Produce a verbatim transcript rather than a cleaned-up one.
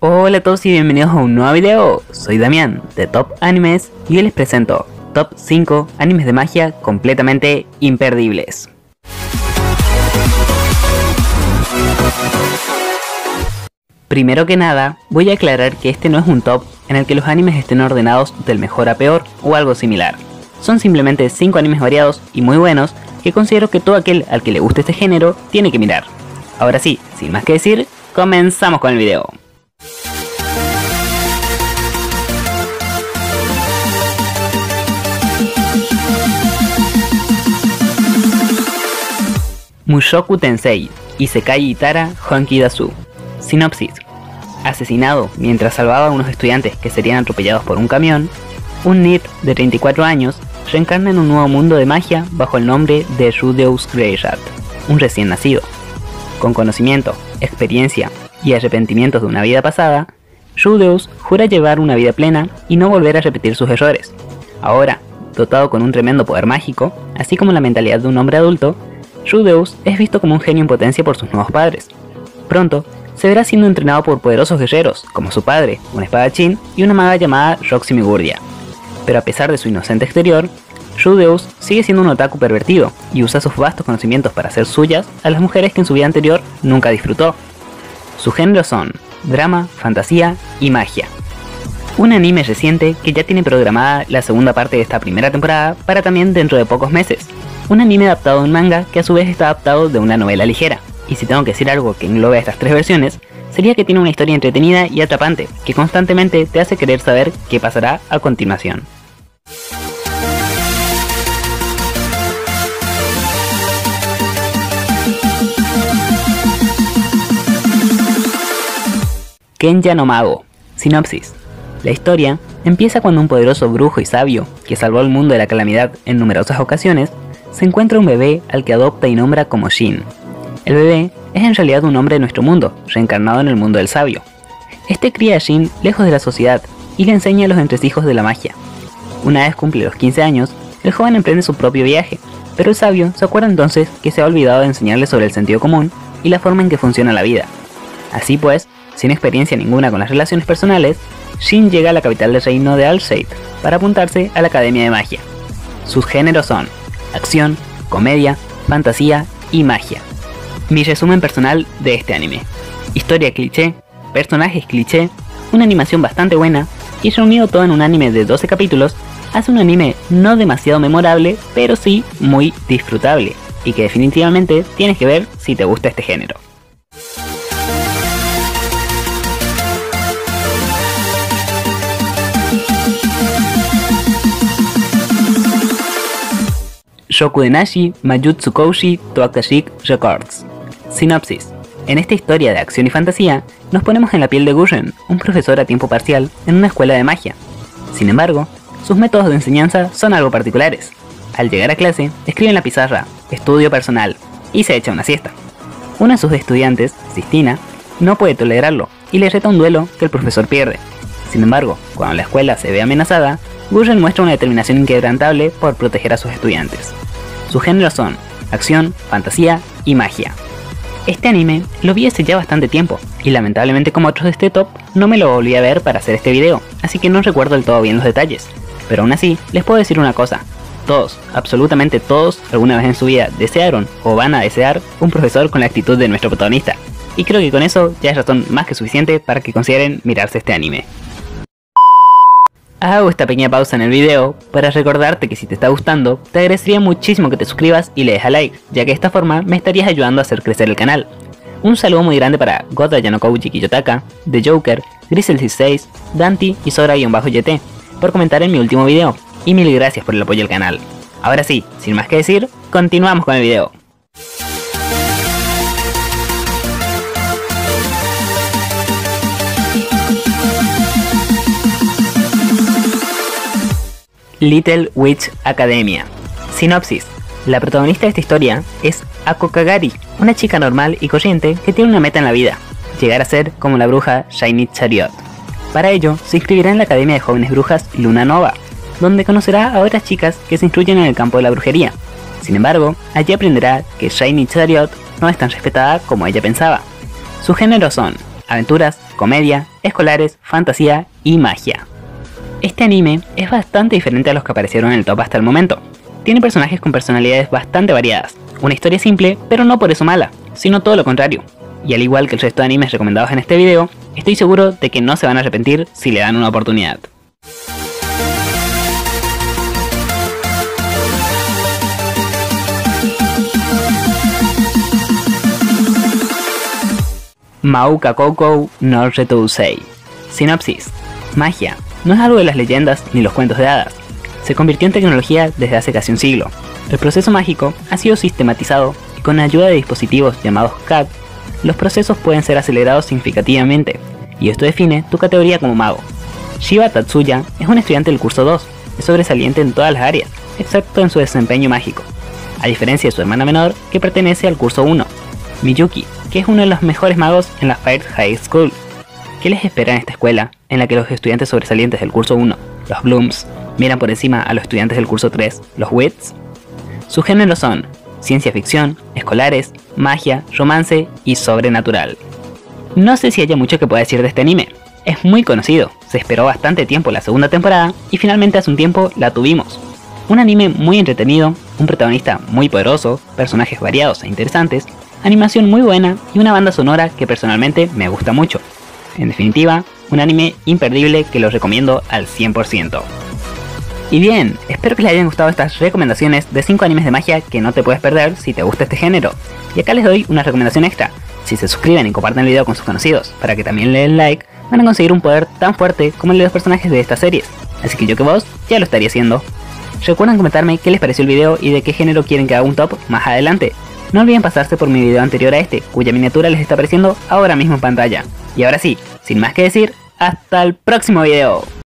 Hola a todos y bienvenidos a un nuevo video. Soy Damián de Top Animes y hoy les presento Top cinco animes de magia completamente imperdibles. Primero que nada, voy a aclarar que este no es un top en el que los animes estén ordenados del mejor a peor o algo similar. Son simplemente cinco animes variados y muy buenos que considero que todo aquel al que le guste este género tiene que mirar. Ahora sí, sin más que decir, comenzamos con el video. Mushoku Tensei Isekai Itara Honki Dasu. Sinopsis: asesinado mientras salvaba a unos estudiantes que serían atropellados por un camión, un N I T de treinta y cuatro años reencarna en un nuevo mundo de magia bajo el nombre de Rudeus Greyrat, un recién nacido. Con conocimiento, experiencia y arrepentimientos de una vida pasada, Rudeus jura llevar una vida plena y no volver a repetir sus errores. Ahora, dotado con un tremendo poder mágico, así como la mentalidad de un hombre adulto, Rudeus es visto como un genio en potencia por sus nuevos padres. Pronto, se verá siendo entrenado por poderosos guerreros, como su padre, un espadachín y una maga llamada Roxy Migurdia. Pero a pesar de su inocente exterior, Rudeus sigue siendo un otaku pervertido y usa sus vastos conocimientos para hacer suyas a las mujeres que en su vida anterior nunca disfrutó. Sus géneros son drama, fantasía y magia. Un anime reciente que ya tiene programada la segunda parte de esta primera temporada para también dentro de pocos meses. Un anime adaptado de un manga que a su vez está adaptado de una novela ligera. Y si tengo que decir algo que englobe estas tres versiones, sería que tiene una historia entretenida y atrapante, que constantemente te hace querer saber qué pasará a continuación. Kenya no Mago. Sinopsis: la historia empieza cuando un poderoso brujo y sabio, que salvó al mundo de la calamidad en numerosas ocasiones, se encuentra un bebé al que adopta y nombra como Shin. El bebé es en realidad un hombre de nuestro mundo, reencarnado en el mundo del sabio. Este cría a Shin lejos de la sociedad y le enseña los entresijos de la magia. Una vez cumple los quince años, el joven emprende su propio viaje, pero el sabio se acuerda entonces que se ha olvidado de enseñarle sobre el sentido común y la forma en que funciona la vida. Así pues, sin experiencia ninguna con las relaciones personales, Shin llega a la capital del reino de Alshade para apuntarse a la Academia de Magia. Sus géneros son acción, comedia, fantasía y magia. Mi resumen personal de este anime: historia cliché, personajes cliché, una animación bastante buena y reunido todo en un anime de doce capítulos, hace un anime no demasiado memorable, pero sí muy disfrutable y que definitivamente tienes que ver si te gusta este género. Shokudenashi Majutsu Koushi to Akashic Records. Sinopsis: en esta historia de acción y fantasía, nos ponemos en la piel de Gurren, un profesor a tiempo parcial en una escuela de magia. Sin embargo, sus métodos de enseñanza son algo particulares. Al llegar a clase, escribe en la pizarra "estudio personal" y se echa una siesta. Una de sus estudiantes, Sistina, no puede tolerarlo y le reta un duelo que el profesor pierde. Sin embargo, cuando la escuela se ve amenazada, Gurren muestra una determinación inquebrantable por proteger a sus estudiantes. Sus géneros son acción, fantasía y magia. Este anime lo vi hace ya bastante tiempo y lamentablemente, como otros de este top, no me lo volví a ver para hacer este video, así que no recuerdo del todo bien los detalles. Pero aún así, les puedo decir una cosa: todos, absolutamente todos, alguna vez en su vida desearon o van a desear un profesor con la actitud de nuestro protagonista. Y creo que con eso ya es razón más que suficiente para que consideren mirarse este anime. Hago esta pequeña pausa en el video para recordarte que si te está gustando, te agradecería muchísimo que te suscribas y le dejes like, ya que de esta forma me estarías ayudando a hacer crecer el canal. Un saludo muy grande para Goda Yanokouji Kiyotaka, The Joker, Grisel dieciséis, Dante y Sora-Y T por comentar en mi último video, y mil gracias por el apoyo al canal. Ahora sí, sin más que decir, continuamos con el video. Little Witch Academia. Sinopsis: la protagonista de esta historia es Ako Kagari, una chica normal y corriente que tiene una meta en la vida: llegar a ser como la bruja Shiny Chariot. Para ello, se inscribirá en la Academia de Jóvenes Brujas Luna Nova, donde conocerá a otras chicas que se instruyen en el campo de la brujería. Sin embargo, allí aprenderá que Shiny Chariot no es tan respetada como ella pensaba. Sus géneros son aventuras, comedia, escolares, fantasía y magia. Este anime es bastante diferente a los que aparecieron en el top hasta el momento. Tiene personajes con personalidades bastante variadas, una historia simple, pero no por eso mala, sino todo lo contrario. Y al igual que el resto de animes recomendados en este video, estoy seguro de que no se van a arrepentir si le dan una oportunidad. Maouka Koukou no Retousei. Sinopsis. Magia no es algo de las leyendas ni los cuentos de hadas. Se convirtió en tecnología desde hace casi un siglo. El proceso mágico ha sido sistematizado y con la ayuda de dispositivos llamados C A D, los procesos pueden ser acelerados significativamente, y esto define tu categoría como mago. Shiba Tatsuya es un estudiante del curso dos, es sobresaliente en todas las áreas, excepto en su desempeño mágico, a diferencia de su hermana menor que pertenece al curso uno, Miyuki, que es uno de los mejores magos en la Fire High School. ¿Qué les espera en esta escuela en la que los estudiantes sobresalientes del curso uno, los Blooms, miran por encima a los estudiantes del curso tres, los Wits? Sus géneros son ciencia ficción, escolares, magia, romance y sobrenatural. No sé si haya mucho que pueda decir de este anime. Es muy conocido, se esperó bastante tiempo la segunda temporada y finalmente hace un tiempo la tuvimos. Un anime muy entretenido, un protagonista muy poderoso, personajes variados e interesantes, animación muy buena y una banda sonora que personalmente me gusta mucho. En definitiva, un anime imperdible que lo recomiendo al cien por ciento. Y bien, espero que les hayan gustado estas recomendaciones de cinco animes de magia que no te puedes perder si te gusta este género. Y acá les doy una recomendación extra. Si se suscriben y comparten el video con sus conocidos para que también le den like, van a conseguir un poder tan fuerte como el de los personajes de estas series. Así que yo que vos ya lo estaría haciendo. Recuerden comentarme qué les pareció el video y de qué género quieren que haga un top más adelante. No olviden pasarse por mi video anterior a este, cuya miniatura les está apareciendo ahora mismo en pantalla. Y ahora sí, sin más que decir, hasta el próximo video.